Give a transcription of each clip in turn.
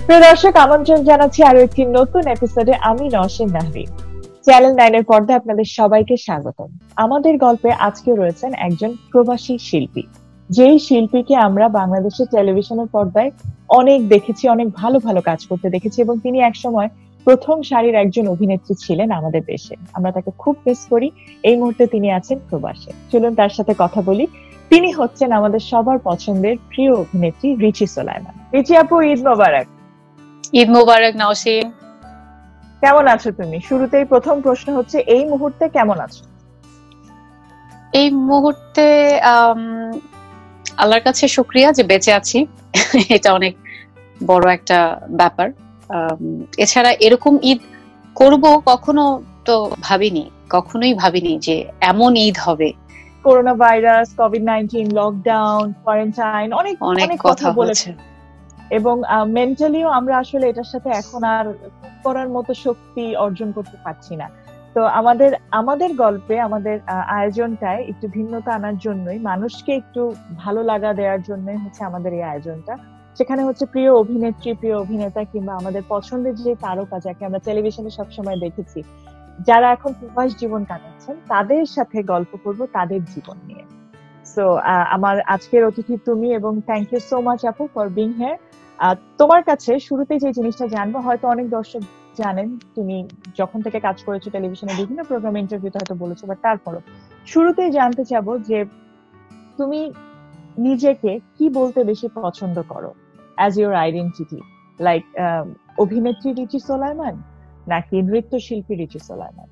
প্রিয় দর্শক, আমন্ত্রণ জানাচ্ছি আরো একটি নতুন এপিসোডে। আমি নওশীন নাহরিন। চ্যানেল 9 এর পর্দায় আপনাদের সবাইকে স্বাগতম। আমাদের গল্পে আজকে রয়েছেন একজন প্রবাসী শিল্পী, যেই শিল্পীকে আমরা বাংলাদেশের টেলিভিশনের পর্দায় অনেক দেখেছি, অনেক ভালো ভালো কাজ করতে দেখেছি, এবং তিনি একসময় প্রথম সারির একজন অভিনেত্রী ছিলেন আমাদের দেশে। আমরা তাকে খুব মিস করি। এই মুহূর্তে তিনি আছেন প্রবাসে। চলুন তার সাথে কথা বলি। তিনি হচ্ছেন আমাদের সবার পছন্দের প্রিয় অভিনেত্রী রিচি সোলায়মান। রিচি আপু, ঈদ মোবারক। ঈদ মোবারক নওশীন। কেমন আছো তুমি? শুরুতেই প্রথম প্রশ্ন হচ্ছে, এই মুহূর্তে কেমন আছো? এই মুহূর্তে আল্লাহর কাছে শুকরিয়া যে বেঁচে আছি। এটা অনেক বড় একটা ব্যাপার। এছাড়া এরকম ঈদ করব কখনো তো কখনোই ভাবিনি যে এমন ঈদ হবে। করোনা ভাইরাস, কোভিড-19, লকডাউন, কোয়ারেন্টাইন, অনেক কথা বলেছে, এবং মেন্টালিও আমরা আসলে এটার সাথে এখন আর করার মতো শক্তি অর্জন করতে পারছি না। তো আমাদের গল্পে, আমাদের আয়োজনটায় একটু ভিন্নতা আনার জন্যই, মানুষকে একটু ভালো লাগা দেওয়ার জন্যই হচ্ছে আমাদের এই আয়োজনটা। সেখানে হচ্ছে প্রিয় অভিনেত্রী, প্রিয় অভিনেতা, কিংবা আমাদের পছন্দের যে তারকা যাকে আমরা টেলিভিশনে সবসময় দেখেছি, যারা এখন প্রবাস জীবন কাটাচ্ছেন, তাদের সাথে গল্প করব তাদের জীবন নিয়ে। সো আমার আজকের অতিথি তুমি, এবং থ্যাংক ইউ সো মাচ আপু ফর বিং হিয়ার। তোমার কাছে শুরুতে যে জিনিসটা জানবো, হয়তো অনেক দর্শক জানেন তুমি যখন থেকে কাজ করেছো টেলিভিশনে, বিভিন্ন প্রোগ্রাম, ইন্টারভিউতে হয়তো বলেছো, বাট তারপরও শুরুতেই জানতে চাবো যে তুমি নিজেকে কি বলতে বেশি পছন্দ করো অ্যাজ ইউর আইডেন্টিটি? লাইক অভিনেত্রী রিচি সোলায়মান নাকি নৃত্যশিল্পী রিচি সোলায়মান?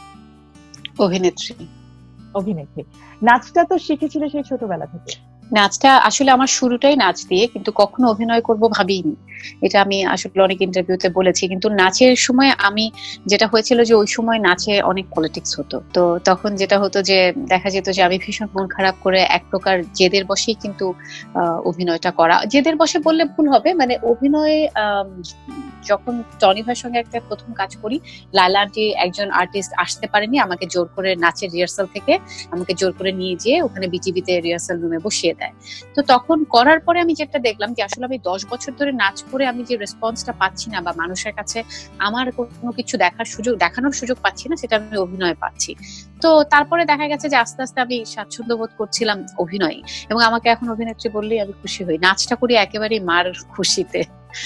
অভিনেত্রী। নাচটা তো শিখেছিলে সেই ছোটবেলা থেকে? নাচটা আসলে আমার শুরুটাই নাচ দিয়ে, কিন্তু কখনো অভিনয় করব ভাবিনি। এটা আমি আসলে অনেক ইন্টারভিউতে বলেছি। কিন্তু নাচের সময় আমি যেটা হয়েছিল যে ওই সময় নাচে অনেক পলিটিক্স হতো। তো তখন যেটা হতো যে দেখা যেত যে আমি ভীষণ মন খারাপ করে এক প্রকার জেদের বসেই কিন্তু অভিনয়টা করা। জেদের বসে বললে ভুল হবে, মানে অভিনয় যখন টনি ভাইয়ের সঙ্গে একটা প্রথম কাজ করি, লায়লা আন্টি একজন আর্টিস্ট আসতে পারেনি, আমাকে জোর করে নাচের রিহার্সাল থেকে আমাকে জোর করে নিয়ে যেয়ে ওখানে বিটিভিতে রিহার্সাল রুমে বসিয়ে দেয়। তো তখন করার পরে আমি যেটা দেখলাম যে আসলে আমি 10 বছর ধরে নাচ করে আমি যে রেসপন্সটা পাচ্ছি না, বা মানুষের কাছে আমার কোনো কিছু দেখানোর সুযোগ পাচ্ছি না, সেটা আমি অভিনয় পাচ্ছি। তো তারপরে দেখা গেছে যে আস্তে আস্তে আমি স্বাচ্ছন্দ্য বোধ করছিলাম অভিনয়, এবং আমাকে এখন অভিনেত্রী বললেই আমি খুশি হই। নাচটা করি একেবারেই মার খুশিতে।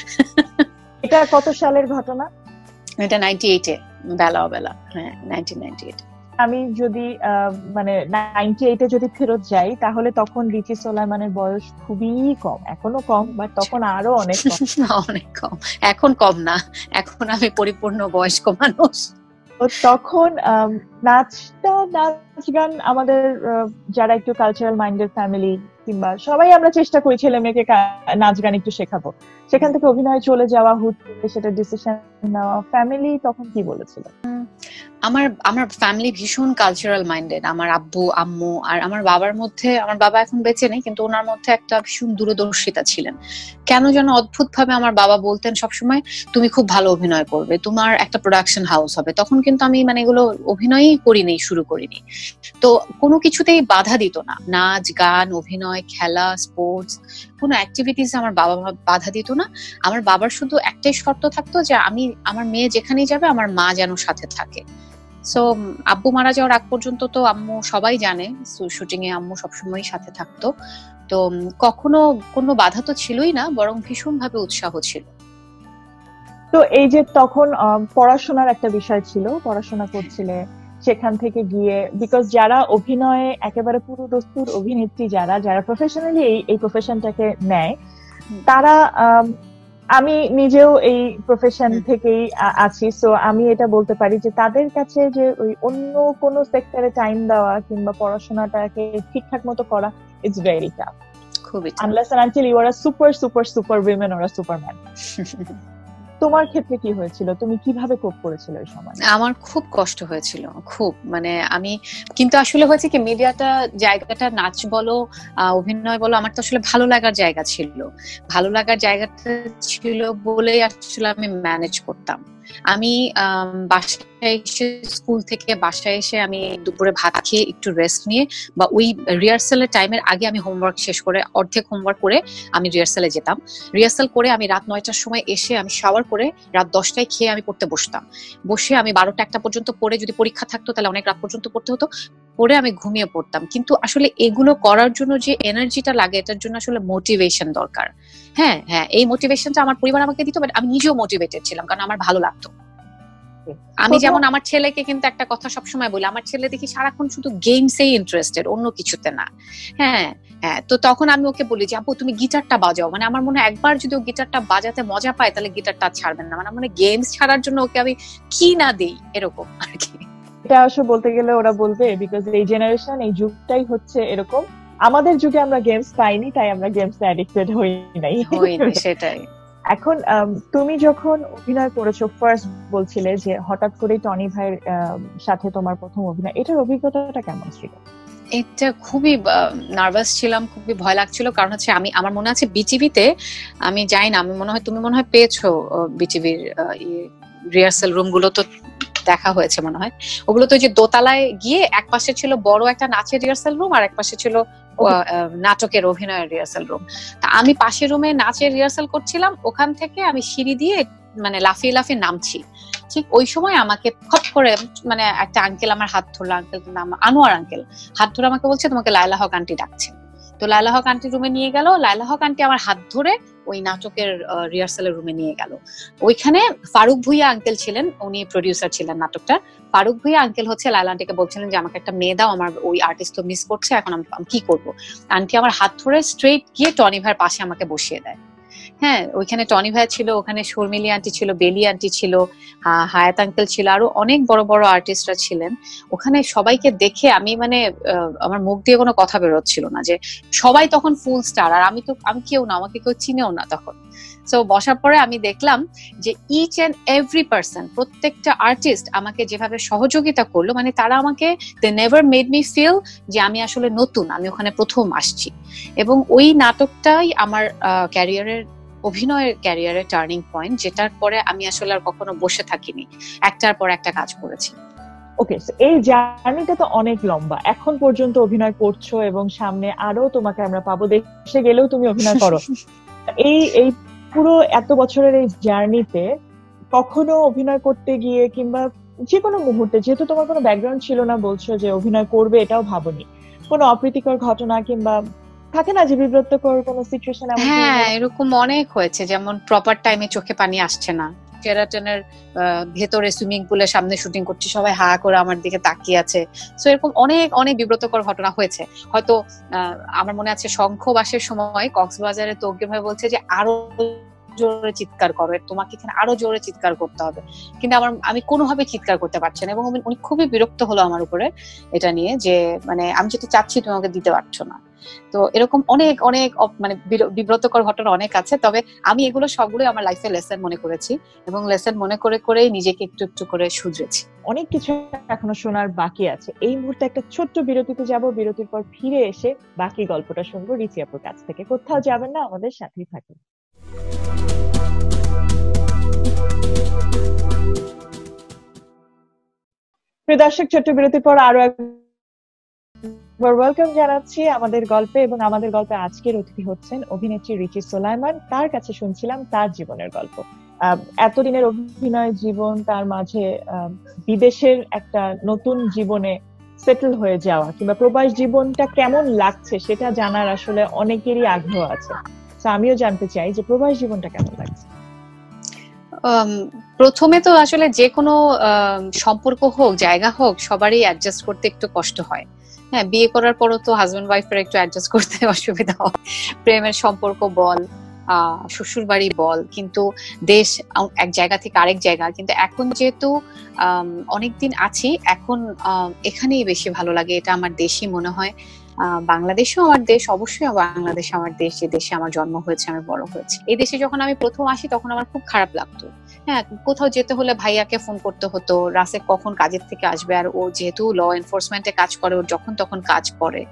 এটা কত সালের ঘটনা? এটা 98-এ, বেলা। হ্যাঁ, 1998। আমি যদি মানে 98-এ যদি ফেরত যাই, তাহলে তখন রিচি সোলায়মানের বয়স খুবই কম, এখনো কম, বাট তখন আরো অনেক কম। এখন কম না, এখন আমি পরিপূর্ণ বয়স্ক মানুষ। তখন নাচ গান, আমাদের যারা একটু কালচারাল মাইন্ডেড ফ্যামিলি, কিংবা সবাই আমরা চেষ্টা করি ছেলে মেয়েকে নাচ গান একটু শেখাবো। সেখান থেকে অভিনয়ে চলে যাওয়া, হুট করে সেটা ডিসিশন নেওয়া, ফ্যামিলি তখন কি বলেছিল? আমার ফ্যামিলি ভীষণ কালচারাল মাইন্ডেড। আমার আব্বু, আম্মু আর আমার বাবার মধ্যে, আমার বাবা এখন বেঁচে নেই, কিন্তু ওনার মধ্যে একটা ভীষণ দূরদর্শিতা ছিলেন। কেন যেন অদ্ভুত ভাবে আমার বাবা বলতেন সবসময়, তুমি খুব ভালো অভিনয় করবে, তোমার একটা প্রোডাকশন হাউস হবে। তখন কিন্তু আমি এগুলো অভিনয়ই শুরু করিনি। তো কোনো কিছুতেই বাধা দিত না, নাচ গান, অভিনয়, খেলা, স্পোর্টস, কোনো অ্যাক্টিভিটিস আমার বাবা বাধা দিত না। আমার বাবার শুধু একটাই শর্ত থাকতো যে আমার মেয়ে যেখানেই যাবে আমার মা যেন সাথে থাকে। সো আব্বু মারা যাওয়ার আগ পর্যন্ত তো আম্মু, সবাই জানে, শুটিং এ আম্মু সবসময় সাথে থাকতো। তো কখনো কোনো বাধা তো ছিলই না, বরং ভীষণ ভাবে উৎসাহ ছিল। তো এই যে তখন পড়াশোনার একটা বিষয় ছিল, পড়াশোনা করছিলে, সেখান থেকে গিয়ে, বিকজ যারা অভিনয়ে একেবারে পুরো দস্তুর অভিনেত্রী, যারা প্রফেশনালি এই প্রফেশনটাকে নেয়, তারা, আমি নিজেও এই প্রফেশন থেকেই আছি, সো আমি এটা বলতে পারি যে তাদের কাছে যে ওই অন্য কোনো সেক্টরে টাইম দেওয়া কিংবা পড়াশোনাটাকে ঠিকঠাক মতো করা, ইটস ভেরি টাফ। খুবই unless and until you are a super women or a superman. তোমার ক্ষেত্রে কি হয়েছিল? তুমি কিভাবে কোপ করেছিলে ওই সময়? আমার খুব কষ্ট হয়েছিল, খুব, আমি কিন্তু আসলে হয়েছে কি, মিডিয়াটা জায়গাটা, নাচ বলো অভিনয় বলো, আমার তো আসলে ভালো লাগার জায়গা ছিল। ভালো লাগার জায়গাটা ছিল বলেই আসলে আমি ম্যানেজ করতাম। আমি বাসায় এসে, স্কুল থেকে বাসায় এসে আমি দুপুরে ভাত খেয়ে একটু রেস্ট নিয়ে বা ওই রিহার্সালের টাইমের আগে আমি হোমওয়ার্ক শেষ করে, অর্ধেক হোমওয়ার্ক করে আমি রিহার্সালে যেতাম। রিহার্সাল করে আমি রাত 9টার সময় এসে আমি শাওয়ার করে রাত 10টায় খেয়ে আমি পড়তে বসতাম। বসে আমি 12টা-1টা পর্যন্ত পড়ে, যদি পরীক্ষা থাকতো তাহলে অনেক রাত পর্যন্ত পড়তে হতো, পরে আমি ঘুমিয়ে পড়তাম। কিন্তু আসলে এগুলো করার জন্য যে এনার্জিটা লাগে, এটার জন্য আসলে মোটিভেশন দরকার। হ্যাঁ হ্যাঁ, এই মোটিভেশনটা আমার পরিবার আমাকে দিত, বাট আমি নিজেও মোটিভেটেড ছিলাম, কারণ আমার ভালো লাগতো। আমি যেমন আমার ছেলেকে কিন্তু একটা কথা সবসময় বলি, আমার ছেলে দেখি সারাক্ষণ শুধু গেমসেই ইন্টারেস্টেড, অন্য কিছুতে না। হ্যাঁ হ্যাঁ, তো তখন আমি ওকে বলি যে আপু তুমি গিটারটা বাজাও, মানে আমার মনে হয় একবার যদি ও গিটারটা বাজাতে মজা পায় তাহলে গিটারটা ছাড়বেন না, মানে গেমস ছাড়ার জন্য ওকে আমি কি না দিই, এরকম আর কি। এটা আসলে বলতে গেলে ওরা বলবে, বিকজ এই জেনারেশন, এই যুগটাই হচ্ছে এরকম। আমাদের যুগে আমরা গেমস পাইনি, তাই আমরা গেমস অ্যাডিক্টেড হই নাই। সেটাই। এখন তুমি যখন অভিনয় করেছো, ফার্স্ট বলছিলে যে হঠাৎ করে টনি ভাইয়ের সাথে তোমার প্রথম অভিনয়, এটার অভিজ্ঞতাটা কেমন ছিল? এটা খুবই নার্ভাস ছিলাম, খুবই ভয় লাগছিল, কারণ হচ্ছে আমি, আমার মনে আছে বিটিভিতে, আমি যাই না, আমি মনে হয় তুমি মনে হয় পেয়েছো বিটিভির রিহার্সাল রুম গুলো, তো দেখা হয়েছে মনে হয়। ওগুলো তো যে দোতলায় গিয়ে এক পাশে ছিল বড় একটা নাচের রিহার্সাল রুম, আর এক পাশে ছিল নাটকের অভিনয়ের রিহার্সাল রুম। তা আমি পাশের রুমে নাচের রিহার্সাল করছিলাম, ওখান থেকে আমি সিঁড়ি দিয়ে মানে লাফিয়ে লাফিয়ে নামছি। ঠিক ওই সময় আমাকে ফট করে মানে একটা আঙ্কেল আমার হাত ধরলো, আঙ্কেল নাম আনোয়ার আঙ্কেল, হাত ধরে আমাকে বলছে তোমাকে লায়লা হক আন্টি ডাকছে। তো লায়লা হক আন্টি রুমে নিয়ে গেল, লায়লা হক আন্টি আমার হাত ধরে ওই নাটকের রিহার্সালের রুমে নিয়ে গেল। ওইখানে ফারুক ভুইয়া আঙ্কেল ছিলেন, উনি প্রডিউসার ছিলেন নাটকটা। ফারুক ভুইয়া আঙ্কেল হচ্ছে লায়লা আন্টিকে বলছিলেন যে আমাকে একটা মেয়ে দাও, আমার ওই আর্টিস্ট তো মিস করছে, এখন আমি কি করবো। আন্টি আমার হাত ধরে স্ট্রেট গিয়ে টনি ভাইয়ের পাশে আমাকে বসিয়ে দেয়। হ্যাঁ, ওইখানে টনি ভাই ছিল, ওখানে শর্মিলি আন্টি ছিল, বেলি আন্টি ছিল, হায়াত আঙ্কেল ছিল, আরো অনেক বড় বড় আর্টিস্টরা ছিলেন। ওখানে সবাইকে দেখে আমি মানে আমার মুখ দিয়ে কোনো কথা বেরোচ্ছিল না, যে সবাই তখন ফুল স্টার, আর আমি কেউ না, আমাকে কেউ চিনেও না তখন। সো বসার পরে আমি দেখলাম যে ইচ এন্ড এভরি পার্সন, প্রত্যেকটা আর্টিস্ট আমাকে যেভাবে সহযোগিতা করলো, মানে তারা আমাকে, they never made me feel যে আমি আসলে নতুন, আমি ওখানে প্রথম আসছি। এবং ওই নাটকটাই আমার অভিনয়ের ক্যারিয়ারের টার্নিং পয়েন্ট, যেটার পরে আমি আসলে আর কখনো বসে থাকিনি, একটার পর একটা কাজ করেছি। ওকে, এই জার্নিটা তো অনেক লম্বা, এখন পর্যন্ত অভিনয় করছো এবং সামনে আরো তোমাকে আমরা পাবো, দেশে গেলেও তুমি অভিনয় করো। এই পুরো এত বছরের এই জার্নিতে কখনো অভিনয় করতে গিয়ে কিংবা যে কোনো মুহূর্তে, যেহেতু তোমার কোনো ব্যাকগ্রাউন্ড ছিল না, বলছো যে অভিনয় করবে, এটাও ভাবনি, কোনো অপ্রীতিকর ঘটনা কিংবা থাকে না যে বিব্রতকর কোনো সিচুয়েশন? হ্যাঁ, এরকম অনেক হয়েছে, যেমন প্রপার টাইমে চোখে পানি আসছে না, শেরাটনের ভেতরে সুইমিং পুলের সামনে শুটিং করছি, সবাই হা করে আমার দিকে তাকিয়ে আছে। সো এরকম অনেক অনেক বিব্রতকর ঘটনা হয়েছে। হয়তো আমার মনে আছে শঙ্খবাসের সময় কক্সবাজারে তৌকির ভাই বলছে যে আরো জোরে চিৎকার করো, তোমাকে এখানে আরো জোরে চিৎকার করতে হবে, কিন্তু আমি কোনোভাবে চিৎকার করতে পারছি না, এবং উনি খুবই বিরক্ত হলো আমার উপরে এটা নিয়ে, যে মানে আমি যেটা চাচ্ছি তুমি আমাকে দিতে পারছো না। তো এরকম অনেক অনেক মানে বিব্রতকর ঘটনা অনেক আছে, তবে আমি এগুলো সবগুলোই আমার লাইফে লেসন মনে করেছি, এবং লেসন মনে করে করেই নিজেকে একটু একটু করে শুধরেছি। অনেক কিছু এখনো শোনার বাকি আছে। এই মুহূর্তে একটা ছোট্ট বিরতিতে যাব, বিরতির পর ফিরে এসে বাকি গল্পটা শুনবো রিচি আপুর কাছ থেকে। কোথাও যাবেন না, আমাদের সাথেই থাকুন। প্রিয় দর্শক, ছোট্ট বিরতির পর আরো একবার ওয়েলকাম জানাচ্ছি আমাদের গল্পে, এবং আমাদের গল্পে আজকের অতিথি হচ্ছেন অভিনেত্রী রিচি সোলায়মান। তার কাছে শুনছিলাম তার জীবনের গল্প, এতদিনের অভিনয় জীবন, তার মাঝে বিদেশের একটা নতুন জীবনে সেটেল হয়ে যাওয়া, কিংবা প্রবাস জীবনটা কেমন লাগছে সেটা জানার আসলে অনেকেরই আগ্রহ আছে। আমিও জানতে চাই যে প্রবাস জীবনটা কেমন লাগছে। প্রথমে তো আসলে যে কোনো সম্পর্ক হোক, জায়গা হোক, সবারই অ্যাডজাস্ট করতে একটু কষ্ট হয়। হ্যাঁ, বিয়ে করার পরও তো হাজবেন্ড ওয়াইফের একটু অ্যাডজাস্ট করতে অসুবিধা হয়, প্রেমের সম্পর্ক বল, শ্বশুর বাড়ি বল, কিন্তু দেশ এক জায়গা থেকে আরেক জায়গা। কিন্তু এখন যেহেতু অনেকদিন আছি, এখন এখানেই বেশি ভালো লাগে, এটা আমার দেশই মনে হয়। বাংলাদেশও আমার দেশ, অবশ্যই বাংলাদেশ আমার দেশ, যে দেশে আমার জন্ম হয়েছে, আমি বড় হয়েছি। এই দেশে যখন আমি প্রথম আসি তখন আমার খুব খারাপ লাগতো। হ্যাঁ, কোথাও যেতে হলে ভাইয়াকে ফোন করতে হতো, রাসে কখন কাজের থেকে আসবে, আর ও যেহেতু ল এনফোর্সমেন্টে কাজ করে, ওর যখন তখন কাজ করে।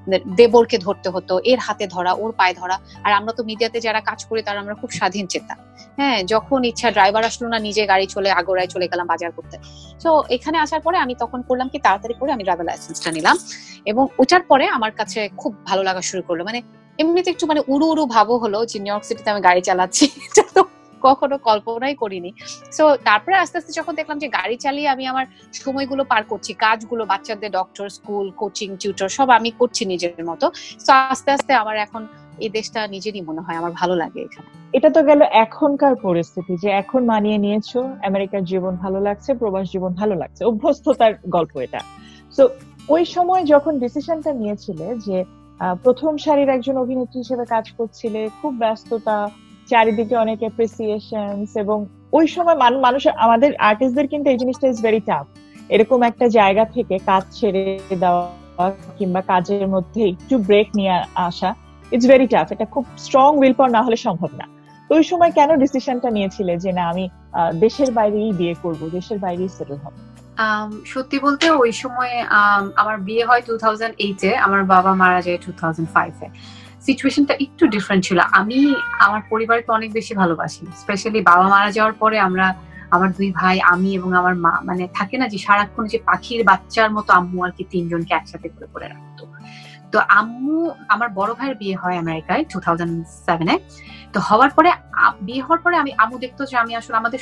দেবরকে ধরতে হতো, এর হাতে ধরা, ওর পায়ে ধরা। আর আমরা তো মিডিয়াতে যারা কাজ করি তারা আমরা খুব স্বাধীন চেতা, হ্যাঁ, যখন ইচ্ছা ড্রাইভার আসলো না, নিজে গাড়ি চলে আগোড়ায় চলে গেলাম বাজার করতে। তো এখানে আসার পরে আমি তখন করলাম কি, তাড়াতাড়ি করে আমি ড্রাইভার লাইসেন্সটা নিলাম, এবং ওটার পরে আমার কাছে খুব ভালো লাগা শুরু করলো। মানে এমনিতে একটু মানে উড়ু উড়ু ভাবও হলো যে নিউ ইয়র্ক সিটিতে আমি গাড়ি চালাচ্ছি, এটা তো কখনো কল্পনাই করিনি। সো তারপরে আস্তে আস্তে যখন দেখলাম যে গাড়ি চালিয়ে আমি আমার সময়গুলো পার করছি, কাজগুলো, বাচ্চাদের ডক্টর, স্কুল, কোচিং, টিউটর সব আমি করছি নিজের মতো, তো আস্তে আস্তে আমার এখন এই দেশটা নিজেরই মনে হয় আমার ভালো লাগে এখানে। এটা তো গেল এখনকার পরিস্থিতি, যে এখন মানিয়ে নিয়েছো, আমেরিকার জীবন ভালো লাগছে, প্রবাস জীবন ভালো লাগছে, অভ্যস্ততার গল্প এটা। তো ওই সময় যখন ডিসিশনটা নিয়েছিলে যে প্রথম সারির একজন অভিনেত্রী হিসেবে কাজ করছিলে, খুব ব্যস্ততা, চারিদিকে অনেক অ্যাপ্রিসিয়েশনস, এবং ওই সময় মানুষ, আমাদের আর্টিস্টদের কিন্তু এই জিনিসটা ইজ ভেরি টাফ, এরকম একটা জায়গা থেকে কাজ ছেড়ে দেওয়া কিংবা কাজের মধ্যে একটু ব্রেক নিয়ে আসা, ইটস ভেরি টাফ। এটা খুব স্ট্রং উইল পাওয়ার না হলে সম্ভব না। তো ওই সময় কেন ডিসিশনটা নিয়েছিলে যে না, আমি দেশের বাইরেই বিয়ে করব, দেশের বাইরেই সেটেল হব? সত্যি বলতে ওই সময় আমার বিয়ে হয় 2008-এ, আমার বাবা মারা যায় 2005-এ। সিচুয়েশনটা একটু ডিফারেন্ট ছিল। আমি আমার পরিবারকে অনেক বেশি ভালোবাসি, স্পেশালি বাবা মারা যাওয়ার পরে আমরা, আমার দুই ভাই, আমি এবং আমার মা, মানে থাকে না যে সারাক্ষণ যে পাখির বাচ্চার মতো আম্মু আর কি তিনজনকে একসাথে করে করে রাখতো। তো আম্মু, আমার বড় ভাইয়ের বিয়ে হয় আমেরিকায় 2007-এ। তো হওয়ার পরে, বিয়ে হওয়ার পরে আমি, আম্মু দেখতো যে আমি আসলে, আমাদের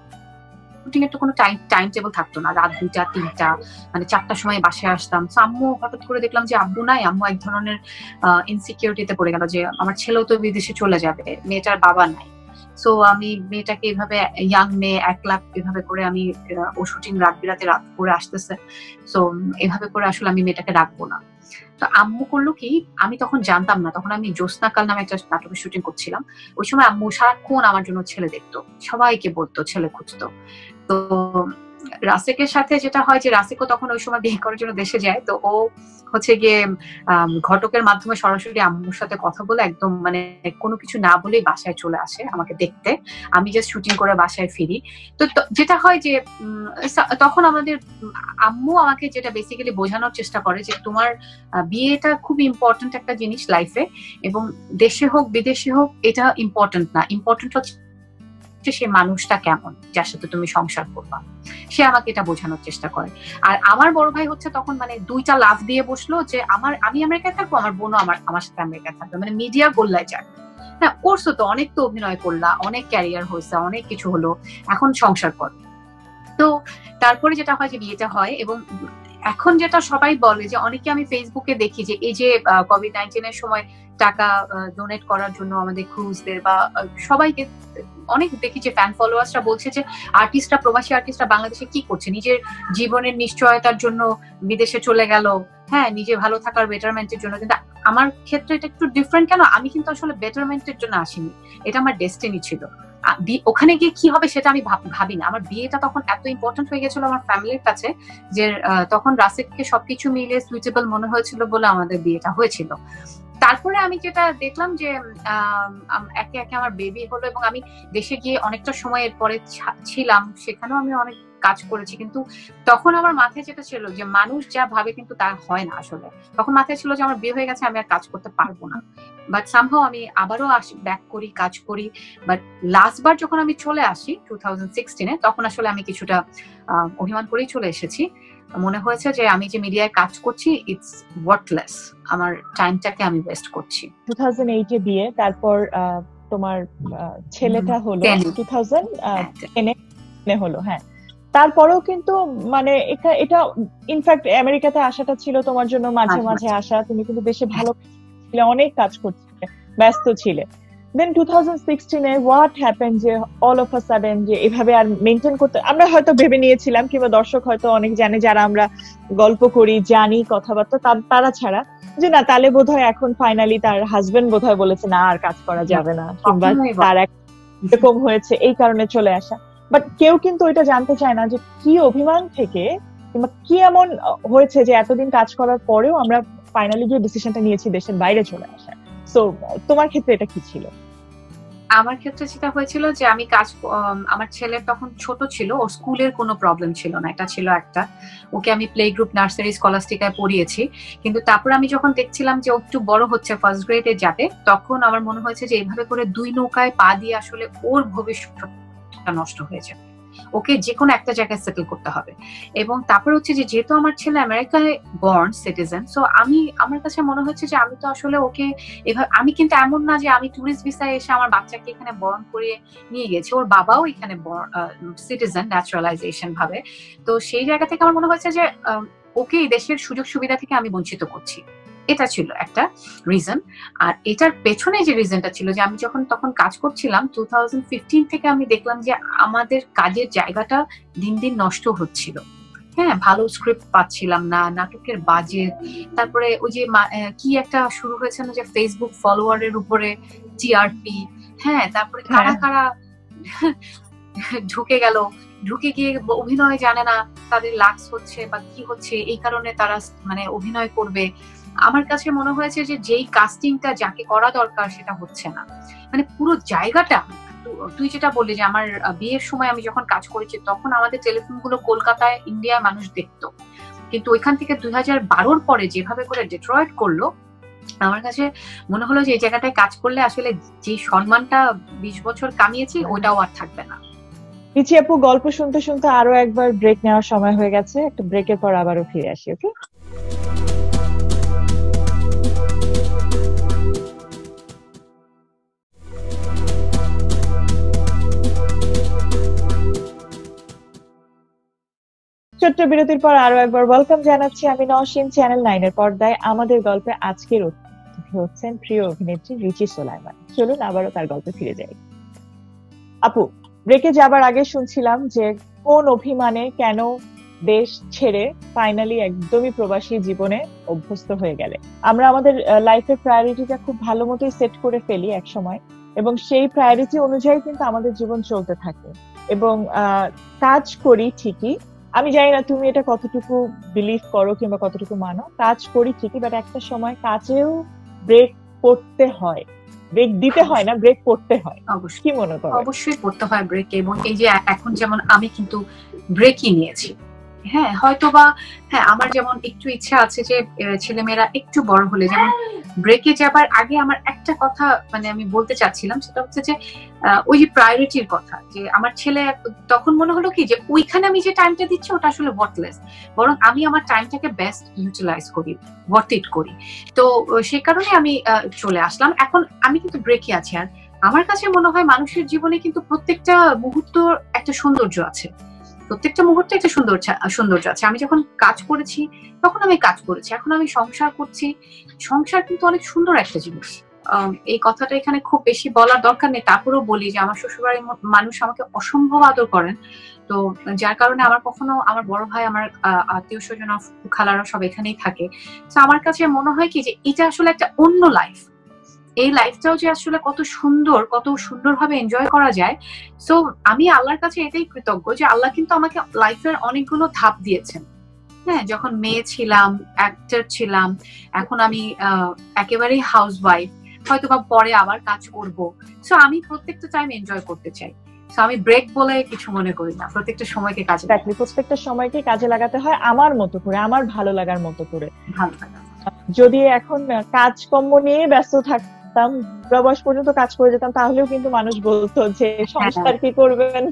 শুটিং এর তো কোনো টাইম টেবিল থাকতো না, রাত 2টা 3টা মানে 4টার সময় বাসায় আসতাম। তো আম্মু হঠাৎ করে দেখলাম যে আব্বু নাই, আম্মু এক ধরনের ইনসিকিউরিটিতে পড়ে গেল যে আমার ছেলেও তো বিদেশে চলে যাবে, মেয়েটার বাবা নাই। সো আমি মেয়েটাকে এভাবে, ইয়াং মেয়ে 1 লাখ এভাবে করে আমি, ও শুটিং রাত বিরাতে রাত করে আসতেছে, সো এভাবে করে আসলে আমি মেয়েটাকে রাখবো না। তো আম্মু করলো কি, আমি তখন জানতাম না, তখন আমি জ্যোৎস্নাকাল নামে একটা নাটকের শুটিং করছিলাম। ওই সময় আম্মু সারাক্ষণ আমার জন্য ছেলে দেখতো, সবাইকে বলতো, ছেলে খুঁজতো। তো রাসেকের সাথে যেটা হয় যে রাসেকও তখন ওই সময় বিয়ে করার জন্য দেশে যায়, তো ও হচ্ছে গিয়ে ঘটকের মাধ্যমে সরাসরি আম্মুর সাথে কথা বলে একদম মানে কোনো কিছু না বলেই বাসায় চলে আসে আমাকে দেখতে। আমি জাস্ট শুটিং করে বাসায় ফিরি। তো যেটা হয় যে তখন আমাদের আম্মু আমাকে যেটা বেসিক্যালি বোঝানোর চেষ্টা করে যে তোমার বিয়েটা খুব ইম্পর্টেন্ট একটা জিনিস লাইফে, এবং দেশে হোক বিদেশে হোক এটা ইম্পর্টেন্ট না, ইম্পর্টেন্ট হচ্ছে সে মানুষটা কেমন যার সাথে তুমি সংসার করবা, সে আমাকে এটা বোঝানোর চেষ্টা করে। আর আমার বড় ভাই হচ্ছে তখন মানে 2টা লাফ দিয়ে বসলো যে আমি আমেরিকায় থাকবো, আমার বোনও আমার সাথে আমেরিকায় থাকবে, মানে মিডিয়া গোল্লায় যায়। হ্যাঁ, করছো তো, অনেক তো অভিনয় করলা, অনেক ক্যারিয়ার হয়েছে, অনেক কিছু হলো, এখন সংসার কর। তো তারপরে যেটা হয় যে বিয়েটা হয়, এবং এখন যেটা সবাই বলে যে, অনেকে আমি ফেসবুকে দেখি যে এই যে কোভিড-19 সময় টাকা ডোনেট করার জন্য আমাদের ক্রুজদের বা সবাইকে অনেক দেখি যে ফ্যান ফলোয়ার্সরা বলছে যে আর্টিস্টরা, প্রবাসী আর্টিস্টরা বাংলাদেশে কি করছে, নিজের জীবনের নিশ্চয়তার জন্য বিদেশে চলে গেল, হ্যাঁ, নিজে ভালো থাকার বেটারমেন্টের জন্য। কিন্তু আমার ক্ষেত্রে এটা একটু ডিফারেন্ট। কেন, আমি কিন্তু আসলে বেটারমেন্টের জন্য আসিনি, এটা আমার ডেস্টিনি ছিল। ওখানে গিয়ে কি হবে সেটা আমি ভাবি না। আমার বিয়েটা তখন এত ইম্পর্টেন্ট হয়ে গেছিল আমার ফ্যামিলির কাছে যে তখন রাসেককে সবকিছু মিলিয়ে সুইটেবল মনে হয়েছিল বলে আমাদের বিয়েটা হয়েছিল। তারপরে আমি যেটা দেখলাম যে একে একে আমার বেবি হলো, এবং আমি দেশে গিয়ে অনেকটা সময় এরপরে ছিলাম, সেখানেও আমি অনেক কাজ করেছি। কিন্তু তখন আমার মাথায় যেটা ছিল যে মানুষ যা ভাবে কিন্তু তা হয় না আসলে। তখন মাথায় ছিল যে আমার বিয়ে হয়ে গেছে, আমি আর কাজ করতে পারবো না। বাট সামহাও আমি আবারও ব্যাক করি, কাজ করি। বাট লাস্ট বার যখন আমি চলে আসি 2016-এ, তখন আসলে আমি কিছুটা অভিমান করেই চলে এসেছি। মনে হয়েছে যে আমি যে মিডিয়ায় কাজ করছি ইটস ওয়ার্থলেস, আমার টাইমটাকে আমি ওয়েস্ট করছি। 2008-এ বিয়ে, তারপর তোমার ছেলেটা হলো 2010-এ হলো। হ্যাঁ, তারপরেও কিন্তু মানে এটা ইনফ্যাক্ট আমেরিকাতে আসাটা ছিল তোমার জন্য মাঝে মাঝে আসা, তুমি কিন্তু দেশে ভালো ছিলে, অনেক কাজ করছিলে, ব্যস্ত ছিলে। দেন 2016-এ হোয়াট হ্যাপেন যে অল অফ আ সাডেন যে এভাবে আর মেনটেন করতে, আমরা হয়তো ভেবে নিয়েছিলাম, কিংবা দর্শক হয়তো অনেক জানে যারা আমরা গল্প করি, জানি কথাবার্তা, তারা ছাড়া, যে না তাহলে বোধহয় এখন ফাইনালি তার হাজবেন্ড বোধহয় বলেছে না আর কাজ করা যাবে না, কিংবা তার এরকম হয়েছে এই কারণে চলে আসা। বাট কেউ কিন্তু ওইটা জানতে চায় না যে কি অভিমান থেকে কিংবা কি এমন হয়েছে যে এতদিন কাজ করার পরেও আমরা ফাইনালি যে ডিসিশনটা নিয়েছি দেশের বাইরে চলে আসা। সো তোমার ক্ষেত্রে এটা কি ছিল? আমার ক্ষেত্রে যেটা হয়েছিল যে আমি আমার ছেলে তখন ছোট ছিল, ওর স্কুলের কোনো প্রবলেম ছিল না, এটা ছিল একটা। ওকে আমি প্লে গ্রুপ, নার্সারি, স্কলাস্টিকায় পড়িয়েছি, কিন্তু তারপর আমি যখন দেখছিলাম যে ও একটু বড় হচ্ছে, ফার্স্ট গ্রেডে যাবে, তখন আমার মনে হয়েছে যে এইভাবে করে দুই নৌকায় পা দিয়ে আসলে ওর ভবিষ্যৎটা নষ্ট হয়ে যাবে, ওকে যে কোনো একটা জায়গায় সেটেল করতে হবে। এবং তারপর হচ্ছে যে যেহেতু আমার ছেলে আমেরিকায় বর্ন সিটিজেন, সো আমার কাছে মনে হচ্ছে যে আমি তো আসলে ওকে এভাবে, আমি কিন্তু এমন না যে আমি টুরিস্ট ভিসায় এসে আমার বাচ্চাকে এখানে বর্ন করিয়ে নিয়ে গেছি, ওর বাবাও এখানে সিটিজেন ন্যাচারালাইজেশন ভাবে। তো সেই জায়গা থেকে আমার মনে হচ্ছে যে ওকে এই দেশের সুযোগ সুবিধা থেকে আমি বঞ্চিত করছি, এটা ছিল একটা রিজন। আর এটার পেছনে যে রিজনটা ছিল যে আমি যখন তখন কাজ করছিলাম 2015 থেকে, আমি দেখলাম যে আমাদের কাজের জায়গাটা দিন দিন নষ্ট হচ্ছিল। হ্যাঁ, ভালো স্ক্রিপ্ট পাচ্ছিলাম না, নাটকের বাজেট, তারপরে ওই যে কি একটা শুরু হয়েছে না যে ফেসবুক ফলোয়ারের উপরে টিআরপি, হ্যাঁ, তারপরে কারা কারা ঢুকে গিয়ে অভিনয় জানে না তাদের লাক্স হচ্ছে বা কি হচ্ছে, এই কারণে তারা মানে অভিনয় করবে। আমার কাছে মনে হয়েছে যে যেই কাস্টিংটা যাকে করা দরকার সেটা হচ্ছে না, মানে পুরো জায়গাটা। তুই যেটা বললি যে আমার বিয়ের সময় আমি যখন কাজ করেছি তখন আমাদের টেলিফিল্ম গুলো কলকাতায়, ইন্ডিয়ায় মানুষ দেখতো, কিন্তু ওইখান থেকে 2012 পরে যেভাবে করে ডেট্রয়েট করলো, আমার কাছে মনে হলো যে এই জায়গাটায় কাজ করলে আসলে যে সম্মানটা 20 বছর কামিয়েছি ওইটাও আর থাকবে না। পিছি আপু, গল্প শুনতে শুনতে আরো একবার ব্রেক নেওয়ার সময় হয়ে গেছে, একটা ব্রেকের পর আবারও ফিরে আসি। ওকে, ছোট্ট বিরতির পর আরো একবার ওয়েলকাম জানাচ্ছি আমি নওশিন। চ্যানেল 9 এর পর্দায় আমাদের গল্পে আজকের অতিথি হচ্ছেন প্রিয় অভিনেত্রী রিচি সোলাইমান। চলুন আবারও তার গল্পে ফিরে যাই। আপু, ব্রেকে যাবার আগে শুনছিলাম যে কোন অভিমানে কেন দেশ ছেড়ে ফাইনালি একদমই প্রবাসী জীবনে অভ্যস্ত হয়ে গেলে। আমরা আমাদের লাইফের প্রায়োরিটিটা খুব ভালো মতোই সেট করে ফেলি এক সময়, এবং সেই প্রায়োরিটি অনুযায়ী কিন্তু আমাদের জীবন চলতে থাকে। এবং কাজ করি ঠিকই, আমি জানি না তুমি এটা কতটুকু বিলিভ করো কিংবা কতটুকু মানো, কাজ করি ঠিকই, বাট একটা সময় কাজেও ব্রেক করতে হয়, ব্রেক দিতে হয় না, ব্রেক করতে হয়। কি মনে করো? অবশ্যই করতে হয় ব্রেক। এবং এই যে এখন যেমন আমি কিন্তু ব্রেকই নিয়েছি, হ্যাঁ, হয়তোবা হ্যাঁ আমার যেমন একটু ইচ্ছা আছে যে ছেলেমেয়েরা একটু বড় হলে, যেমন ব্রেকে যাবার আগে আমার একটা কথা মানে আমি বলতে চাচ্ছিলাম, সেটা হচ্ছে যে ওই যে প্রায়োরিটির কথা, যে আমার ছেলে তখন মনে হলো কি যে ওইখানে আমি যে টাইমটা দিচ্ছি ওটা আসলে ওয়ার্থলেস, বরং আমি আমার টাইমটাকে বেস্ট ইউটিলাইজ করি, ওয়ার্থ ইট করি। তো সেই কারণে আমি চলে আসলাম। এখন আমি কিন্তু ব্রেকে আছি। আর আমার কাছে মনে হয় মানুষের জীবনে কিন্তু প্রত্যেকটা মুহূর্ত একটা সৌন্দর্য আছে, প্রত্যেকটা মুহূর্তে একটা সৌন্দর্য আছে। আমি যখন কাজ করেছি তখন আমি কাজ করেছি, এখন আমি সংসার করছি, সংসার কিন্তু অনেক সুন্দর একটা জিনিস। এই কথাটা এখানে খুব বেশি বলার দরকার নেই, তারপরেও বলি যে আমার শ্বশুরবাড়ির মানুষ আমাকে অসম্ভব আদর করেন। তো যার কারণে আমার কখনো আমার বড় ভাই, আমার আত্মীয় স্বজন, খালারা সব এখানেই থাকে। তো আমার কাছে মনে হয় কি যে এটা আসলে একটা অন্য লাইফ, এই লাইফটাও যে আসলে কত সুন্দরভাবে এনজয় করা যায়। সো আমি আল্লাহর কাছে এটাই কৃতজ্ঞ যে আল্লাহ কিন্তু আমাকে লাইফের অনেকগুলো ধাপ দিয়েছেন। হ্যাঁ, যখন মেয়ে ছিলাম, অ্যাক্টর ছিলাম, এখন আমি একেবারেই হাউস ওয়াইফ, হয়তো বা পরে আবার কাজ করব। সো আমি প্রত্যেকটা টাইম এনজয় করতে চাই। সো আমি ব্রেক বলে কিছু মনে করি না, প্রত্যেকটা সময়কে কাজে প্রত্যেকটা সময়কে কাজে লাগাতে হয় আমার মতো করে, আমার ভালো লাগার মতো করে। ভালো লাগা যদি এখন কাজকর্ম নিয়ে ব্যস্ত থাকতাম, প্রবাস পর্যন্ত কাজ করে যেতাম, তাহলেও কিন্তু মানুষ বলতো যে সংসার কি করবেন।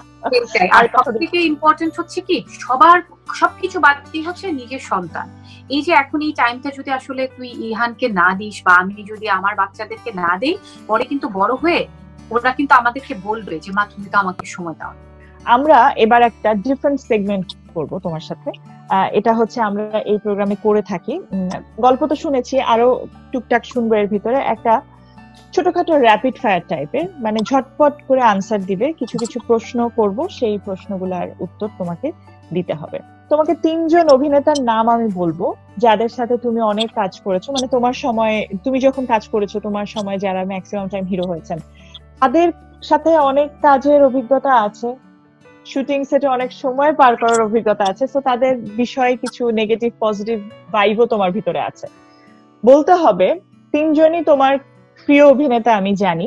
আর সবথেকে ইম্পর্টেন্ট হচ্ছে কি, সবকিছু বাদ দিয়ে হচ্ছে নিজের সন্তান। এই যে এখন এই টাইমটা যদি আসলে তুই ইহানকে না দিস বা আমি যদি আমার বাচ্চাদেরকে না দেই, পরে কিন্তু বড় হয়ে ওরা কিন্তু আমাদেরকে বলবে যে মা তুমি তো আমাকে সময় দাও। আমরা এবার একটা ডিফারেন্ট সেগমেন্ট করব তোমার সাথে। এটা হচ্ছে আমরা এই প্রোগ্রামে করে থাকি, গল্প তো শুনেছি, আরো টুকটাক শুনবো। এর ভিতরে একটা ছোটখাটো র্যাপিড ফায়ার টাইপের, মানে ঝটপট করে আনসার দিবে, কিছু কিছু প্রশ্ন করব, সেই প্রশ্নগুলোর উত্তর তোমাকে দিতে হবে। তোমাকে 3 জন অভিনেতার নাম আমি বলবো যাদের সাথে তুমি অনেক কাজ করেছো, মানে তোমার সময়, তুমি যখন কাজ করেছো তোমার সময় যারা ম্যাক্সিমাম টাইম হিরো হয়েছেন, তাদের সাথে অনেক কাজের অভিজ্ঞতা আছে, শুটিং সেটে অনেক সময় পার করার অভিজ্ঞতা আছে। সো তাদের বিষয়ে কিছু নেগেটিভ পজিটিভ ভাইবও তোমার ভিতরে আছে। বলতে হবে 3 জনই তোমার প্রিয় অভিনেতা আমি জানি,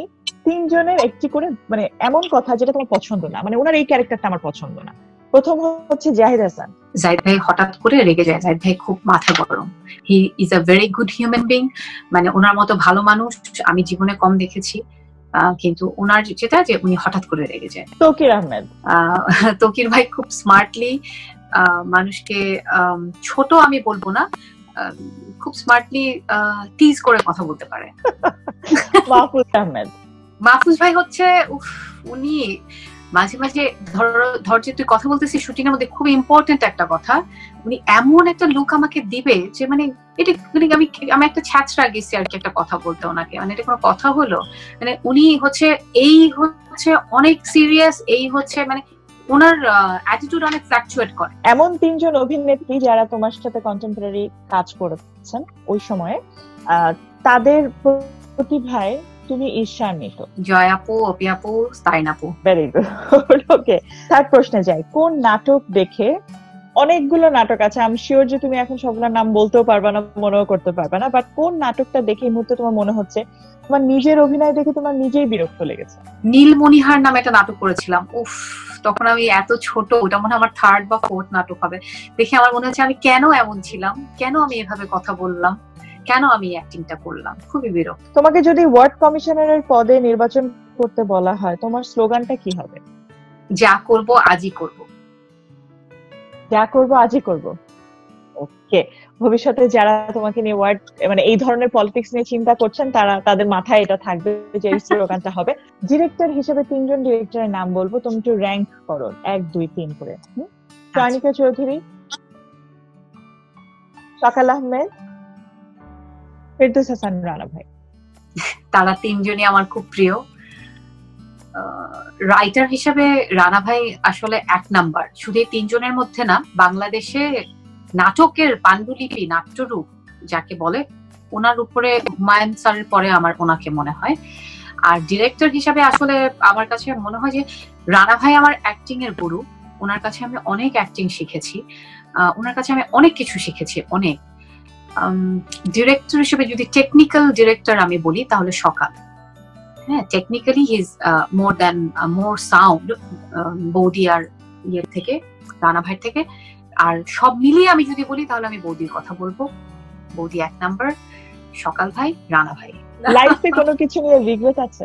তিনজনের একটি করে মানে এমন কথা যেটা তোমার পছন্দ না, মানে ওনার এই ক্যারেক্টারটা আমার পছন্দ না। প্রথম হচ্ছে জাহিদ হাসান। জাহিদ ভাই হঠাৎ করে রেগে যায়। জাহিদ ভাই খুব মাথা গরম। He is a very good human being, মানে ওনার মতো ভালো মানুষ আমি জীবনে কম দেখেছি, কিন্তু ওনার যেটা যে উনি হঠাৎ করে রেগে যায়। তৌকির আহমেদ। তৌকির ভাই খুব স্মার্টলি মানুষকে, ছোট আমি বলবো না, খুব স্মার্টলি টিজ করে কথা বলতে পারে। মাহফুজ আহমেদ। মাহফুজ ভাই হচ্ছে উনি মাঝে মাঝে ধর যে তুই কথা বলতেছিস শুটিং এর মধ্যে, খুব ইম্পর্টেন্ট একটা কথা, উনি এমন একটা লুক আমাকে দিবে যে মানে এটা আমি একটা ছ্যাঁচড়া গেছি আর কি একটা কথা বলতে ওনাকে, মানে এটা কোনো কথা হলো? মানে উনি হচ্ছে অনেক সিরিয়াস, এই হচ্ছে মানে ওনার অ্যাটিটিউড অনেক ফ্ল্যাকচুয়েট করে। এমন তিনজন অভিনেত্রী যারা তোমার সাথে কন্টেম্পোরারি কাজ করেছেন ওই সময়ে, তাদের প্রতিভায় তুমি ঈর্ষান্বিত? জয় আপু, অপি আপু, স্তাইন আপু। Very good. ওকে, তার প্রশ্নে যাই। কোন নাটক দেখে, অনেকগুলো নাটক আছে, আমি শিওর যে তুমি এখন সবগুলোর নাম বলতেও পারবা না, মনেও করতে পারবা না, বাট কোন নাটকটা দেখে এই মুহূর্তে তোমার মনে হচ্ছে তোমার নিজের অভিনয় দেখে তোমার নিজেই বিরক্ত লেগেছে? নীলমণিহার নামে একটা নাটক করেছিলাম, উফ তখন আমি এত ছোট, ওটা মনে হয় আমার 3rd বা 4th নাটক হবে। দেখে আমার মনে হচ্ছে আমি কেন এমন ছিলাম, কেন আমি এভাবে কথা বললাম, কেন আমি অ্যাক্টিংটা করলাম, খুবই বিরক্ত। তোমাকে যদি ওয়ার্ড কমিশনারের পদে নির্বাচন করতে বলা হয়, তোমার স্লোগানটা কি হবে? যা করব আজই করব। যা করব আজই করব। ওকে, ভবিষ্যতে যারা তোমাকে নিয়ে ওয়ার্ড মানে এই ধরনের পলিটিক্স নিয়ে চিন্তা করছেন, তাদের মাথায় এটা থাকবে যে এই স্লোগানটা হবে। ডিরেক্টর হিসেবে 3জন ডিরেক্টরের নাম বলবো, তুমি একটু র্যাঙ্ক করো 1 2 3 করে। চয়নিকা চৌধুরী, সকাল আহমেদ, ফেরদৌস হাসান রানা ভাই। তারা 3জনই আমার খুব প্রিয়। রাইটার হিসেবে রানা ভাই আসলে 1 নাম্বার। শুধু এই 3জনের মধ্যে না, বাংলাদেশে নাটকের পাণ্ডুলিপি, নাট্যরূপ যাকে বলে, ওনার উপরে হুমায়ুন স্যারের পরে আমার ওনাকে মনে হয়। আর ডিরেক্টর হিসাবে আসলে আমার কাছে মনে হয় যে রানা ভাই আমার অ্যাক্টিং এর গুরু। ওনার কাছে আমি অনেক অ্যাক্টিং শিখেছি, ওনার কাছে আমি অনেক কিছু শিখেছি, অনেক। ডিরেক্টর হিসেবে যদি টেকনিক্যাল ডিরেক্টর আমি বলি তাহলে সকাল। হ্যাঁ, technically he is more sound বৌদি আর ইয়ের থেকে, রানা ভাইয়ের থেকে। আর সব মিলিয়ে আমি যদি বলি তাহলে আমি বৌদির কথা বলবো। বৌদি 1 নাম্বার, সকাল ভাই, রানা ভাই। লাইফে কোনো কিছু নিয়ে রিগ্রেট আছে?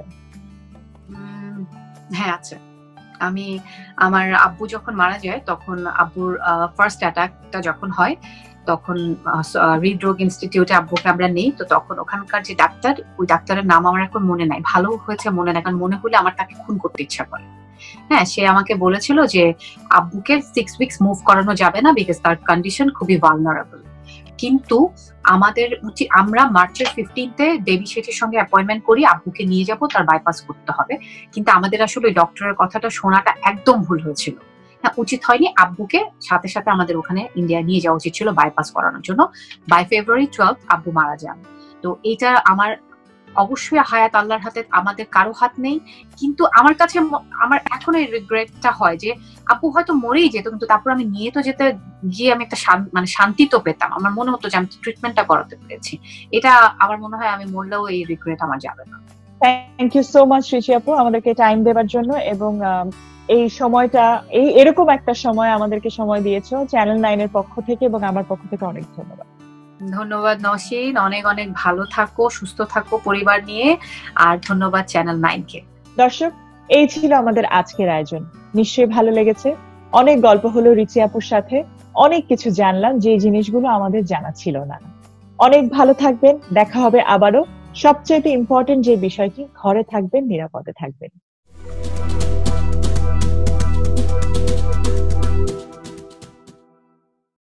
হ্যাঁ আছে। আমার আব্বু যখন মারা যায়, তখন আব্বুর ফার্স্ট অ্যাটাকটা যখন হয়, তখন হৃদরোগ ইনস্টিটিউটে আব্বুকে আমরা নেই। তো তখন ওখানকার যে ডাক্তার, ওই ডাক্তারের নাম আমার এখন মনে নাই, ভালো হয়েছে মনে নাই, কারণ মনে হলে আমার তাকে খুন করতে ইচ্ছা করে। হ্যাঁ, সে আমাকে বলেছিল যে আব্বুকে 6 উইকস মুভ করানো যাবে না, বিকজ তার কন্ডিশন খুবই ভালনারেবল। কিন্তু আমাদের উচিত, আমরা মার্চের 15-তে দেবী শেঠের সঙ্গে অ্যাপয়েন্টমেন্ট করি, আব্বুকে নিয়ে যাব, তার বাইপাস করতে হবে। কিন্তু আমাদের আসলে ওই ডক্টরের কথাটা শোনাটা একদম ভুল হয়েছিল। হ্যাঁ, উচিত হয়নি, আব্বুকে সাথে সাথে আমাদের ওখানে ইন্ডিয়া নিয়ে যাওয়া উচিত ছিল বাইপাস করানোর জন্য। বাই ফেব্রুয়ারি 12 আব্বু মারা যান। তো এটা আমার অবশ্যই হায়াত আল্লাহর হাতে, আমাদের কারো হাত নেই। কিন্তু আমার কাছে আমার এখন এই রিগ্রেটটা হয় যে আব্বু হয়তো মরেই যেত, কিন্তু তারপর আমি নিয়ে তো যেতে গিয়ে আমি একটা মানে শান্তি তো পেতাম। আমার মনে হতো যে আমি ট্রিটমেন্টটা করাতে পেরেছি। এটা আমার মনে হয় আমি মরলেও এই রিগ্রেট আমার যাবে না। Thank you so much Richi আপু আমাদেরকে টাইম দেওয়ার জন্য, এবং এই সময়টা, এরকম একটা সময় আমাদেরকে সময় দিয়েছো চ্যানেল 9 এর পক্ষ থেকে এবং আমার পক্ষ থেকে অনেক ধন্যবাদ। ধন্যবাদ নওশীন, অনেক অনেক ভালো থাকো, সুস্থ থাকো পরিবার নিয়ে, আর ধন্যবাদ চ্যানেল 9 কে। দর্শক, এই ছিল আমাদের আজকের আয়োজন। নিশ্চয়ই ভালো লেগেছে। অনেক গল্প হলো রিচি আপুর সাথে, অনেক কিছু জানলাম যে জিনিসগুলো আমাদের জানা ছিল না। অনেক ভালো থাকবেন, দেখা হবে আবারও। সবচেয়ে ইম্পর্টেন্ট যে বিষয়টি, ঘরে থাকবেন, নিরাপদে থাকবেন।